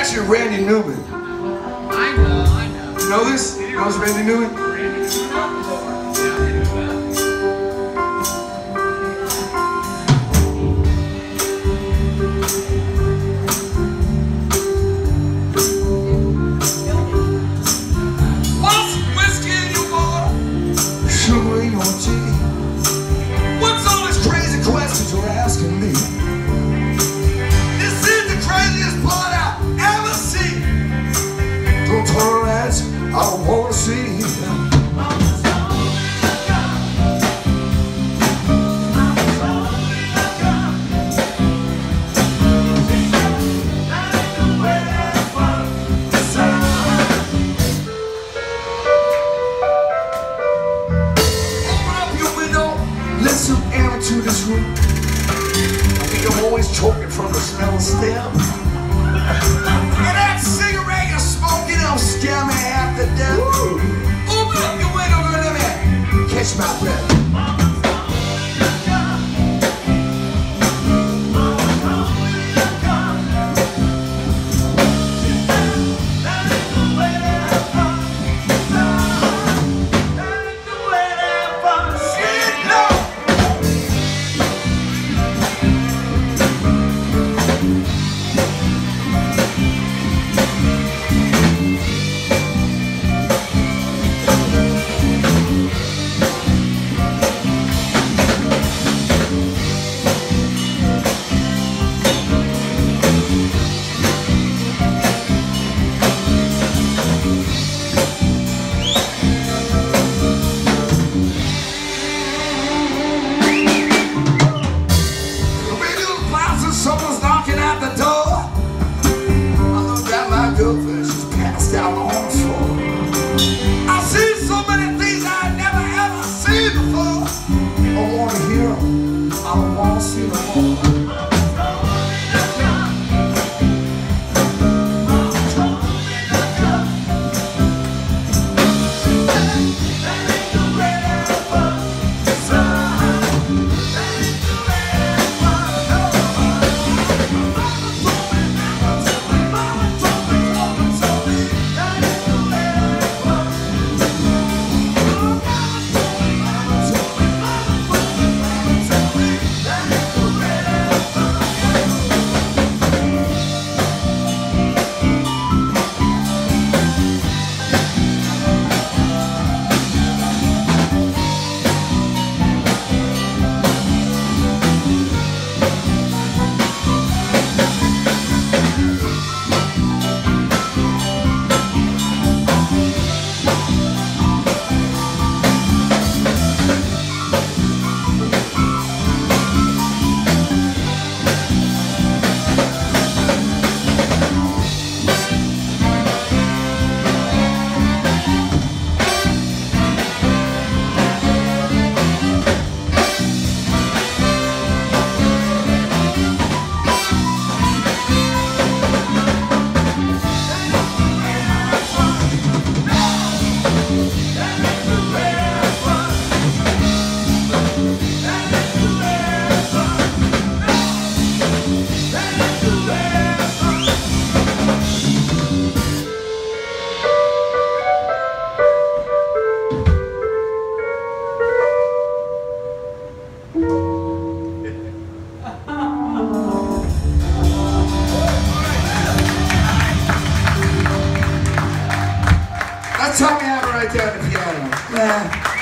actually Randy Newman. I know. You know this? You know this Randy Newman? What's whiskey in your water? Sugar in your tea. What's all these crazy questions You're asking me. This is the craziest part I've ever seen. Don't tolerate, I don't wanna see. Let some air into this room. I think I'm always choking from the smell of stem. And that cigarette you're smoking, it'll scare me half to death. Open up your window and let me catch my breath. Someone's knocking at the door. I look at my girlfriend, she's passed out on the floor. I see so many things I've never ever seen before. I wanna hear them, I don't wanna see them more. Tell me how to write down the piano.